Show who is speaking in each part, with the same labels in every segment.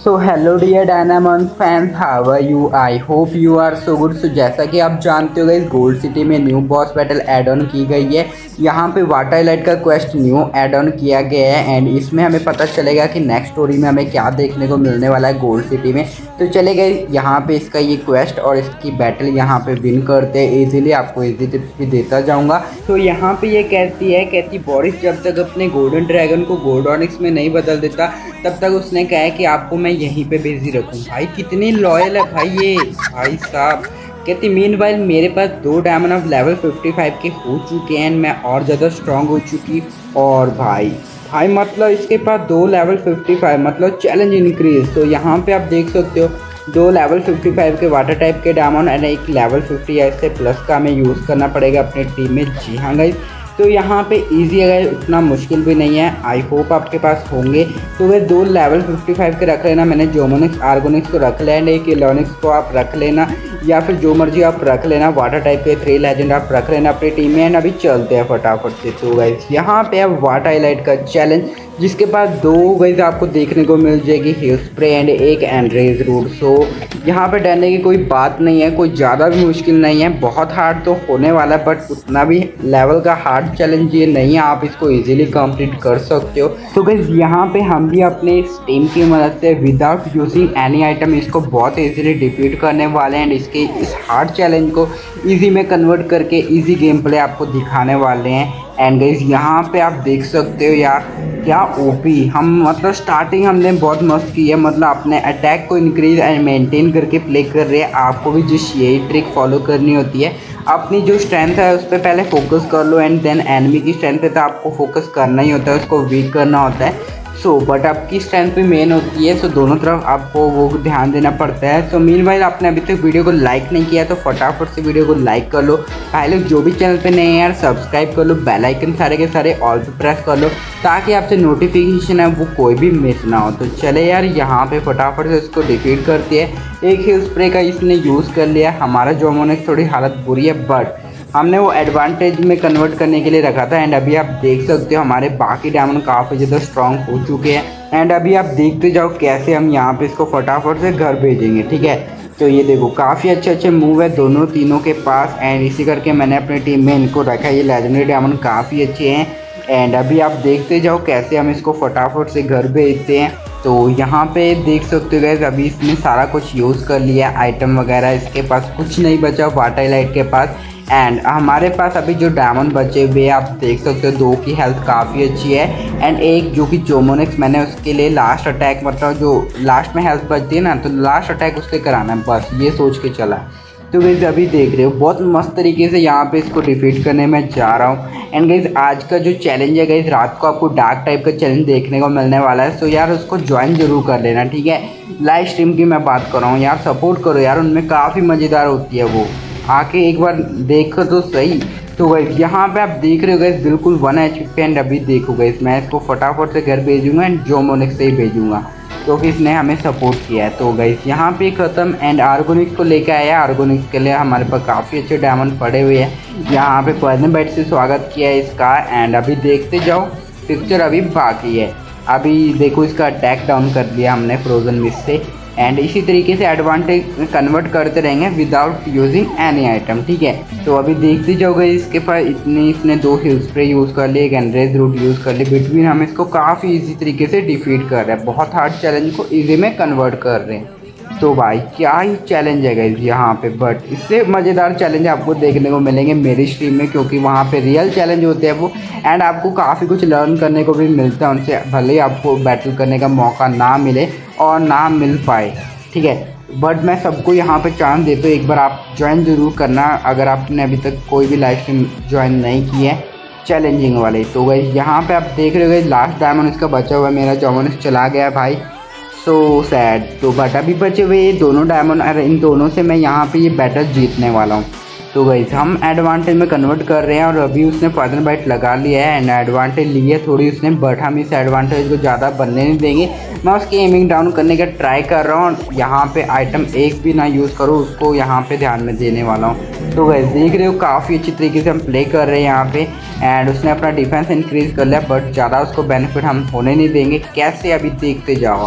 Speaker 1: So hello dear Dynamon fans, how are you? I hope you are so good. So जैसा कि आप जानते हो गाइस, गोल्ड सिटी में new boss battle add on की गई है। यहाँ पे वाटर लाइट का क्वेस्ट न्यू ऐड ऑन किया गया है एंड इसमें हमें पता चलेगा कि नेक्स्ट स्टोरी में हमें क्या देखने को मिलने वाला है गोल्ड सिटी में। तो चले गए यहाँ पे इसका ये क्वेस्ट और इसकी बैटल यहाँ पे विन करते हैं इजीली। आपको इजी टिप्स भी देता जाऊँगा। तो यहाँ पे ये कहती बोरिस जब तक अपने गोल्डन ड्रैगन को गोल्ड ऑनिक्स में नहीं बदल देता तब तक उसने कहा है कि आपको मैं यहीं पे बिजी रखूँ। भाई कितनी लॉयल है भाई ये भाई साहब। कहती मीनवाइल मेरे पास 2 डायमंड ऑफ लेवल 55 के हो चुके हैं, मैं और ज़्यादा स्ट्रांग हो चुकी। और भाई मतलब इसके पास 2 लेवल 55 मतलब चैलेंज इंक्रीज। तो यहाँ पे आप देख सकते हो 2 लेवल 55 के वाटर टाइप के डायमंड एंड एक लेवल 50 ऐसे प्लस का हमें यूज़ करना पड़ेगा अपने टीम में। जी हाँ गाइस, तो यहाँ पे इजी है, उतना मुश्किल भी नहीं है। आई होप आपके पास होंगे। तो वे 2 लेवल 55 के रख लेना। मैंने जोमोनिक्स आर्गोनिक्स को रख लिया एंड एक इलेक्ट्रॉनिक्स को आप रख लेना या फिर जो मर्जी आप रख लेना। वाटर टाइप के 3 लेजेंड आप रख लेना अपनी टीम में एंड अभी चलते हैं फटाफट से। तो गाइस यहाँ पे अब वाटर हाईलाइट का चैलेंज जिसके पास 2 गाइस आपको देखने को मिल जाएगी, हिल स्प्रे एंड एक एंड्रेज रूट। सो यहाँ पे डरने की कोई बात नहीं है, कोई ज़्यादा भी मुश्किल नहीं है। बहुत हार्ड तो होने वाला है बट उतना भी लेवल का हार्ड चैलेंज ये नहीं है, आप इसको इजीली कंप्लीट कर सकते हो। तो गाइस यहाँ पे हम भी अपने इस टीम की मदद से विदाउट यूजिंग एनी आइटम इसको बहुत इजीली डिफीट करने वाले हैं एंड इसके इस हार्ड चैलेंज को इजी में कन्वर्ट करके इजी गेम प्ले आपको दिखाने वाले हैं। एंड गाइस यहाँ पे आप देख सकते हो यार क्या ओपी हम मतलब स्टार्टिंग हमने बहुत मस्त की है, मतलब अपने अटैक को इंक्रीज एंड मेंटेन करके प्ले कर रहे हैं। आपको भी जिस यही ट्रिक फॉलो करनी होती है, अपनी जो स्ट्रेंथ है उस पर पहले फोकस कर लो एंड देन एनिमी की स्ट्रेंथ पे तो आपको फोकस करना ही होता है, उसको वीक करना होता है। बट आपकी स्ट्रेंथ भी मेन होती है। दोनों तरफ आपको वो ध्यान देना पड़ता है। मीनवाइल आपने अभी तक वीडियो को लाइक नहीं किया तो फटाफट से वीडियो को लाइक कर लो। भाई लोग जो भी चैनल पे नए हैं यार सब्सक्राइब कर लो, बेल आइकन सारे के सारे ऑल पे प्रेस कर लो ताकि आपसे नोटिफिकेशन है वो कोई भी मिस ना हो। तो चले यार यहाँ पे फटाफट से इसको डिफीट करती है। एक हिल स्प्रे का इसने यूज़ कर लिया। हमारा जोमोनिक्स थोड़ी हालत बुरी है बट हमने वो एडवांटेज में कन्वर्ट करने के लिए रखा था एंड अभी आप देख सकते हो हमारे बाकी डायमंड काफ़ी ज़्यादा स्ट्रांग हो चुके हैं एंड अभी आप देखते जाओ कैसे हम यहाँ पे इसको फटाफट से घर भेजेंगे। ठीक है, तो ये देखो काफ़ी अच्छे मूव है दोनों तीनों के पास एंड इसी करके मैंने अपनी टीम में इनको रखा है। ये लेजेंडरी डायमंड काफ़ी अच्छे हैं एंड अभी आप देखते जाओ कैसे हम इसको फटाफट से घर भेजते हैं। तो यहाँ पे देख सकते हो गाइस अभी इसने सारा कुछ यूज़ कर लिया आइटम वगैरह, इसके पास कुछ नहीं बचा वाटर लाइट के पास। एंड हमारे पास अभी जो डायमंड बचे हुए आप देख सकते हो 2 की हेल्थ काफ़ी अच्छी है एंड एक जो कि जोमोनिक्स मैंने उसके लिए लास्ट अटैक मतलब जो लास्ट में हेल्थ बचती है ना तो लास्ट अटैक उससे कराना है, बस ये सोच के चला। तो गाइस अभी देख रहे हो बहुत मस्त तरीके से यहाँ पे इसको डिफीट करने में जा रहा हूँ। एंड गाइस आज का जो चैलेंज है गाइस रात को आपको डार्क टाइप का चैलेंज देखने को मिलने वाला है। सो यार उसको ज्वाइन जरूर कर लेना। ठीक है, लाइव स्ट्रीम की मैं बात कर रहा हूँ यार, सपोर्ट करो यार, उनमें काफ़ी मज़ेदार होती है वो, आके एक बार देखो तो सही। तो गाइस यहाँ पे आप देख रहे हो गाइस बिल्कुल 1 HP एंड अभी देखो गाइस मैं इसको फटाफट से घर भेजूँगा एंड जोमोनिक्स से ही भेजूँगा क्योंकि इसने हमें सपोर्ट किया है। तो गाइस यहाँ पे ख़त्म एंड आर्गोनिक्स को लेकर आया। आर्गोनिक्स के लिए हमारे पास काफ़ी अच्छे डायमंड पड़े हुए हैं। यहाँ पे पर्सन बैट से स्वागत किया है इसका एंड अभी देखते जाओ पिक्चर अभी बाकी है। अभी देखो इसका अटैक डाउन कर दिया हमने फ्रोजन मिस से एंड इसी तरीके से एडवांटेज कन्वर्ट करते रहेंगे विदाउट यूजिंग एनी आइटम। ठीक है, तो अभी देखते जाओगे इसके पास इसने 2 हिल स्प्रे यूज़ कर लिए, एक एंड्रेज रूट यूज़ कर लिए। बिटवीन हम इसको काफ़ी इजी तरीके से डिफीट कर रहे हैं, बहुत हार्ड चैलेंज को इजी में कन्वर्ट कर रहे हैं। तो भाई क्या ही चैलेंज है गाइस यहाँ पे, बट इससे मज़ेदार चैलेंज आपको देखने को मिलेंगे मेरी स्ट्रीम में क्योंकि वहाँ पे रियल चैलेंज होते हैं वो एंड आपको काफ़ी कुछ लर्न करने को भी मिलता है उनसे, भले ही आपको बैटल करने का मौका ना मिले और ना मिल पाए। ठीक है, बट मैं सबको यहाँ पे चांस देता हूँ, एक बार आप ज्वाइन ज़रूर करना अगर आपने अभी तक कोई भी लाइव स्ट्रीम ज्वाइन नहीं की है चैलेंजिंग वाले। तो गाइस यहाँ पे आप देख रहे हो गाइस लास्ट डायमंड इसका बचा हुआ है, मेरा जोमोनिक्स चला गया भाई, सो सैड। तो बट अभी बचे हुए दोनों डायमंड और इन दोनों से मैं यहाँ पे ये बैटल जीतने वाला हूँ। तो गाइस हम एडवांटेज में कन्वर्ट कर रहे हैं और अभी उसने पर्सन बाइट लगा लिया है एंड एडवांटेज ली है थोड़ी उसने, बट हम इस एडवांटेज को ज़्यादा बनने नहीं देंगे। मैं उसकी एमिंग डाउन करने का ट्राई कर रहा हूँ, यहाँ पे आइटम एक भी ना यूज़ करूँ उसको यहाँ पे ध्यान में देने वाला हूँ। तो गाइस देख रहे हो काफ़ी अच्छी तरीके से हम प्ले कर रहे हैं यहाँ पे एंड उसने अपना डिफेंस इंक्रीज़ कर लिया बट ज़्यादा उसको बेनिफिट हम होने नहीं देंगे। कैसे अभी देखते जाओ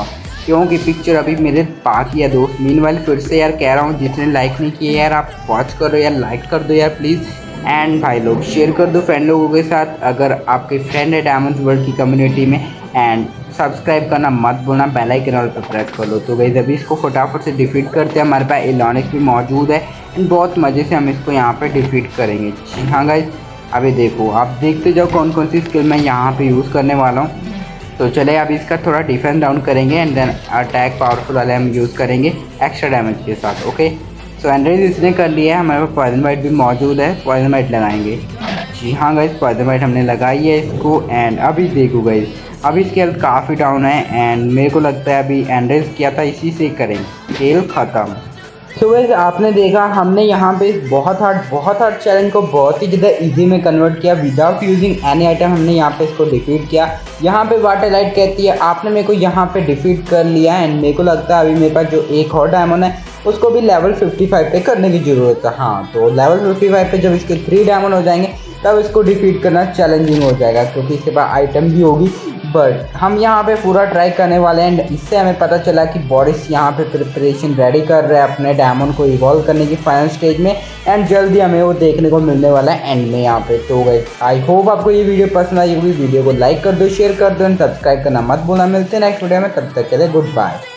Speaker 1: क्योंकि पिक्चर अभी मेरे बाकी है दोस्त। मीनवाइल फिर से यार कह रहा हूँ, जिसने लाइक नहीं किया यार आप वॉच करो यार, लाइक कर दो यार प्लीज़। एंड भाई लोग शेयर कर दो फ्रेंड लोगों के साथ अगर आपके फ्रेंड है डायमंड्स वर्ल्ड की कम्युनिटी में। एंड सब्सक्राइब करना मत भूलना, बेल आइकन ऑल पर प्रेस कर लो। तो गाइस अभी इसको फटाफट से डिफीट करते हैं। हमारे पास इलॉनिक्स भी मौजूद है एंड बहुत मज़े से हम इसको यहाँ पे डिफीट करेंगे। जी हाँ गाइस, अभी देखो आप देखते जाओ कौन कौन सी स्किल मैं यहाँ पे यूज़ करने वाला हूँ। तो चले अभी इसका थोड़ा डिफेंस डाउन करेंगे एंड देन अटैक पावरफुल वाले हम यूज़ करेंगे एक्स्ट्रा डैमेज के साथ। ओके सो एंड्रेज इसने कर लिया है, हमारे पास पॉइजन बाइट भी मौजूद है, पॉइजन बाइट लगाएंगे। जी हाँ गाइस, पॉइजन बाइट हमने लगाई है इसको। एंड अभी देखो गाइस, अभी इसकी हेल्थ काफ़ी डाउन है एंड मेरे को लगता है अभी एंड्रेज किया था इसी से करेंगे, खेल ख़त्म। तो वैसे आपने देखा हमने यहाँ पे बहुत हार्ड चैलेंज को बहुत ही ज़्यादा इजी में कन्वर्ट किया विदाउट यूजिंग एनी आइटम। हमने यहाँ पे इसको डिफीट किया। यहाँ पे वाटर लाइट कहती है आपने मेरे को यहाँ पे डिफीट कर लिया एंड मेरे को लगता है अभी मेरे पास जो एक और डायमंड है उसको भी लेवल 55 पे करने की ज़रूरत है। हाँ तो लेवल 55 पे जब इसके 3 डायमंड हो जाएंगे तब इसको डिफीट करना चैलेंजिंग हो जाएगा क्योंकि इसके पास आइटम भी होगी। बट हम यहाँ पे पूरा ट्राई करने वाले हैं एंड इससे हमें पता चला कि बॉरिस यहाँ पे प्रिपरेशन रेडी कर रहा है अपने डायमंड को इवॉल्व करने की फाइनल स्टेज में एंड जल्दी हमें वो देखने को मिलने वाला है एंड में यहाँ पे। तो गाइस आई होप आपको ये वीडियो पसंद आई होगी। वीडियो को लाइक कर दो, शेयर कर दो एंड सब्सक्राइब करना मत भूलना। मिलते हैं नेक्स्ट वीडियो में, तब तक के लिए गुड बाय।